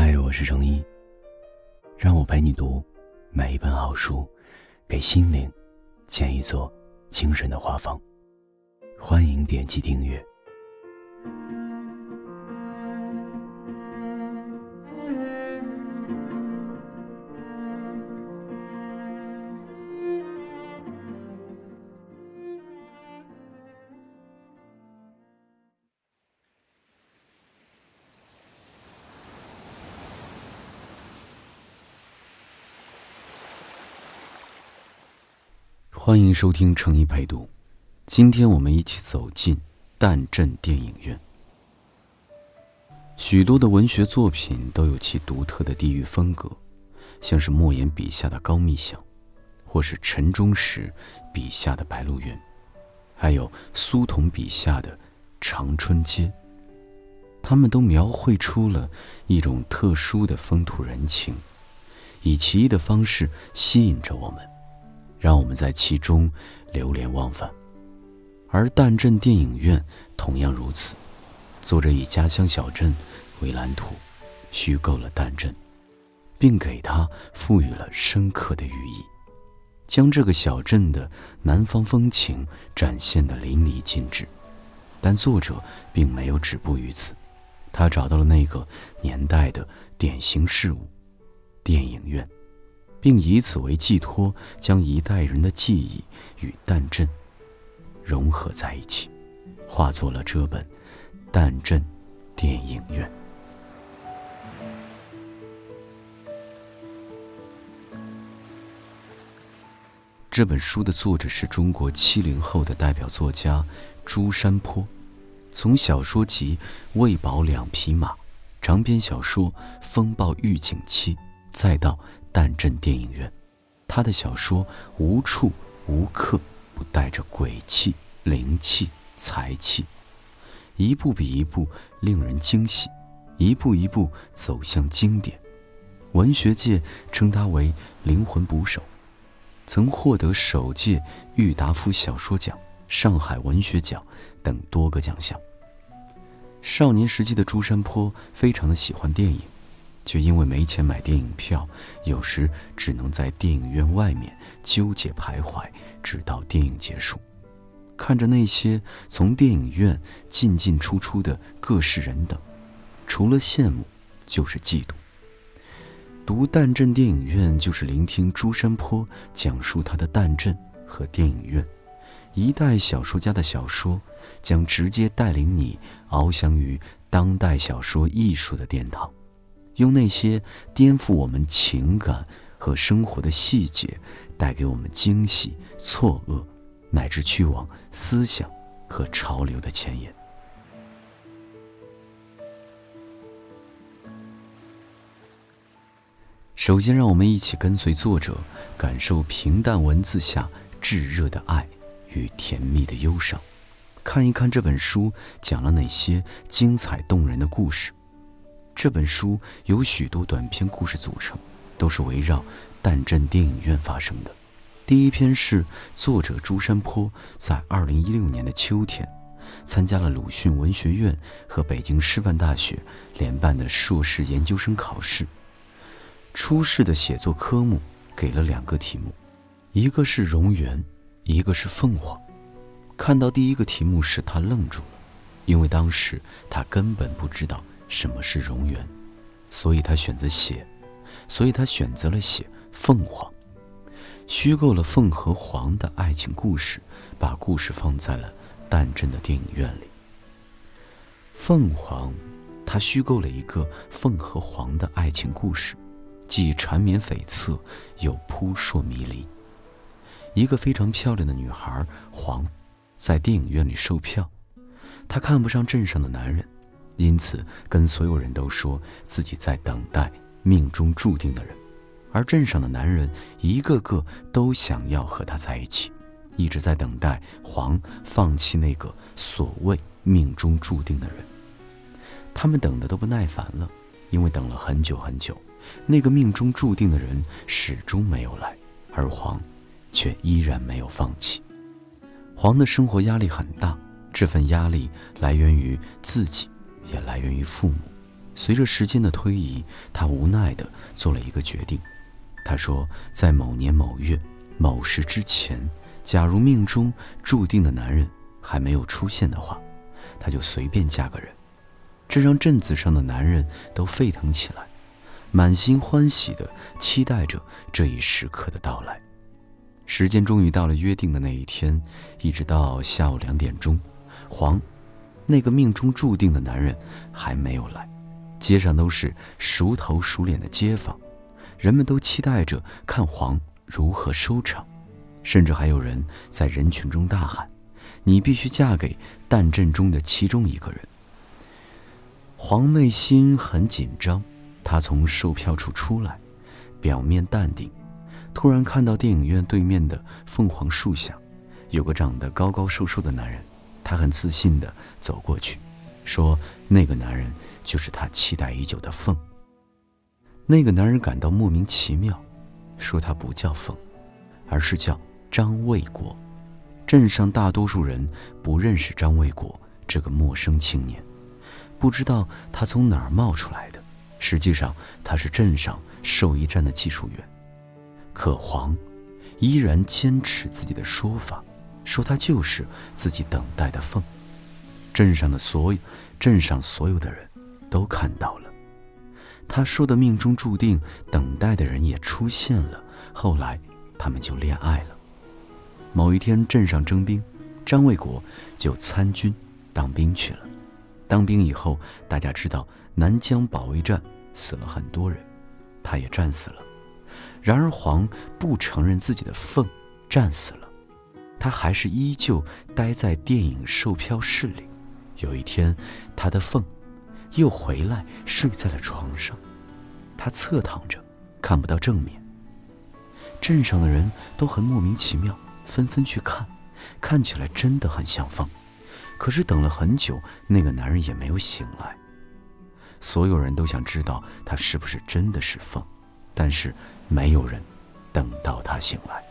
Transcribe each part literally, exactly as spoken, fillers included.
嗨，我是程一，让我陪你读每一本好书，给心灵建一座精神的画舫。欢迎点击订阅。欢迎收听程一陪读，今天我们一起走进蛋镇电影院。许多的文学作品都有其独特的地域风格，像是莫言笔下的高密巷，或是陈忠实笔下的白鹿原，还有苏童笔下的长春街。他们都描绘出了一种特殊的风土人情，以奇异的方式吸引着我们，让我们在其中流连忘返。而蛋镇电影院同样如此，作者以家乡小镇为蓝图，虚构了蛋镇，并给它赋予了深刻的寓意，将这个小镇的南方风情展现得淋漓尽致。但作者并没有止步于此，他找到了那个年代的典型事物——电影院，并以此为寄托，将一代人的记忆与蛋镇融合在一起，化作了这本《蛋镇电影院》。这本书的作者是中国七零后的代表作家朱山坡，从小说集《喂饱两匹马》、长篇小说《风暴预警器》，再到蛋镇电影院，他的小说无处无刻不带着鬼气、灵气、财气，一部比一部令人惊喜，一步一步走向经典。文学界称他为灵魂捕手，曾获得首届郁达夫小说奖、上海文学奖等多个奖项。少年时期的朱山坡非常的喜欢电影，却因为没钱买电影票，有时只能在电影院外面纠结徘徊，直到电影结束。看着那些从电影院进进出出的各式人等，除了羡慕就是嫉妒。读蛋镇电影院就是聆听朱山坡讲述他的蛋镇和电影院，一代小说家的小说将直接带领你翱翔于当代小说艺术的殿堂，用那些颠覆我们情感和生活的细节，带给我们惊喜、错愕，乃至去往思想和潮流的前沿。首先，让我们一起跟随作者，感受平淡文字下炙热的爱与甜蜜的忧伤，看一看这本书讲了哪些精彩动人的故事。这本书由许多短篇故事组成，都是围绕蛋镇电影院发生的。第一篇是作者朱山坡在二零一六年的秋天，参加了鲁迅文学院和北京师范大学联办的硕士研究生考试。初试的写作科目给了两个题目，一个是蝾螈，一个是凤凰。看到第一个题目时，他愣住了，因为当时他根本不知道什么是蝾螈，所以他选择写，所以他选择了写凤凰，虚构了凤和凰的爱情故事，把故事放在了蛋镇的电影院里。凤凰，他虚构了一个凤和凰的爱情故事，既缠绵悱恻，又扑朔迷离。一个非常漂亮的女孩凰，在电影院里售票，她看不上镇上的男人，因此跟所有人都说自己在等待命中注定的人，而镇上的男人一个个都想要和她在一起，一直在等待凰放弃那个所谓命中注定的人。他们等得都不耐烦了，因为等了很久很久，那个命中注定的人始终没有来，而凰却依然没有放弃。凰的生活压力很大，这份压力来源于自己，也来源于父母。 随着时间的推移，他无奈地做了一个决定。他说，在某年某月某时之前，假如命中注定的男人还没有出现的话，他就随便嫁个人。这让镇子上的男人都沸腾起来，满心欢喜地期待着这一时刻的到来。时间终于到了约定的那一天，一直到下午两点钟，黄，那个命中注定的男人还没有来。街上都是熟头熟脸的街坊，人们都期待着看黄如何收场，甚至还有人在人群中大喊：“你必须嫁给旦镇中的其中一个人。”黄内心很紧张，他从售票处出来，表面淡定，突然看到电影院对面的凤凰树下有个长得高高瘦瘦的男人，他很自信地走过去，说那个男人就是他期待已久的凤。那个男人感到莫名其妙，说他不叫凤，而是叫张卫国。镇上大多数人不认识张卫国这个陌生青年，不知道他从哪儿冒出来的。实际上他是镇上兽医站的技术员。可黄依然坚持自己的说法，说他就是自己等待的凤。镇上的所有镇上所有的人都看到了，他说的命中注定等待的人也出现了，后来他们就恋爱了。某一天镇上征兵，张卫国就参军当兵去了。当兵以后，大家知道南疆保卫战死了很多人，他也战死了。然而黄不承认自己的凤战死了，他还是依旧待在电影售票室里。有一天，他的凤又回来睡在了床上，他侧躺着，看不到正面。镇上的人都很莫名其妙，纷纷去看，看起来真的很像凤。可是等了很久，那个男人也没有醒来。所有人都想知道他是不是真的是凤，但是没有人等到他醒来。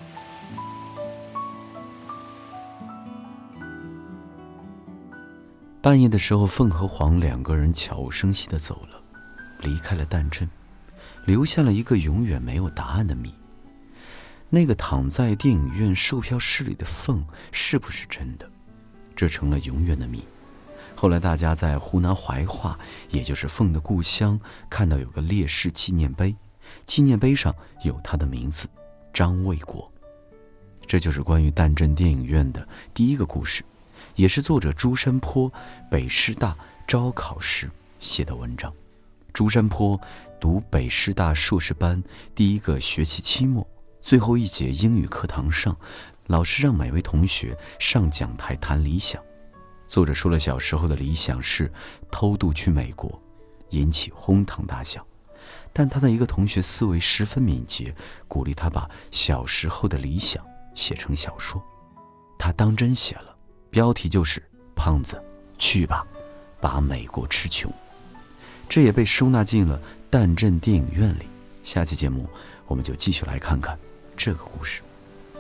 半夜的时候，凤和黄两个人悄无声息地走了，离开了旦镇，留下了一个永远没有答案的谜。那个躺在电影院售票室里的凤是不是真的？这成了永远的谜。后来大家在湖南怀化，也就是凤的故乡，看到有个烈士纪念碑，纪念碑上有他的名字张卫国。这就是关于旦镇电影院的第一个故事，也是作者朱山坡北师大招考时写的文章。朱山坡读北师大硕士班第一个学期期末，最后一节英语课堂上，老师让每位同学上讲台谈理想。作者说了小时候的理想是偷渡去美国，引起哄堂大笑。但他的一个同学思维十分敏捷，鼓励他把小时候的理想写成小说。他当真写了，标题就是胖子去吧，把美国吃穷。这也被收纳进了旦镇电影院里。下期节目我们就继续来看看这个故事。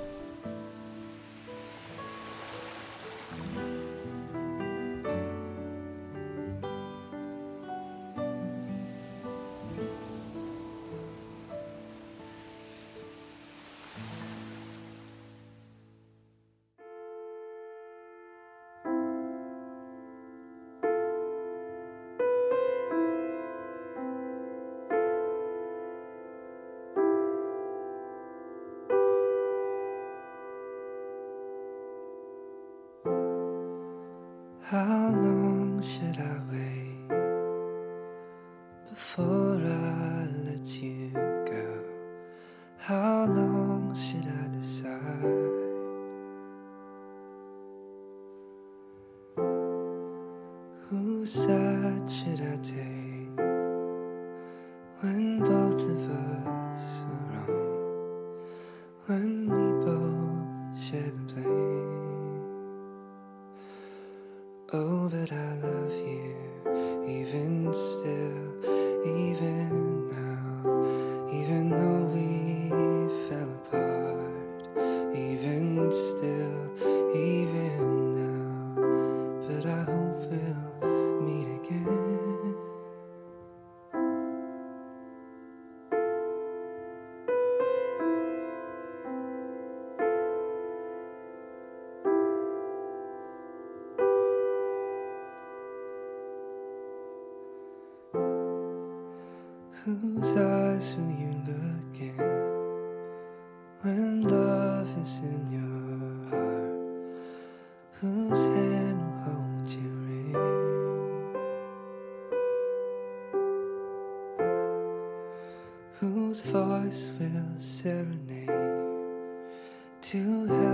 How long should I wait before I let you go? How long should I decide? Whose side should I take when both of us are wrong? When we both share the blame? Oh, but I love you, even still, even now. Even though we fell apart, even still, even now. But I hope we'll meet again. Whose eyes will you look in when love is in your heart? Whose hand will hold you in? Whose voice will serenade to heaven?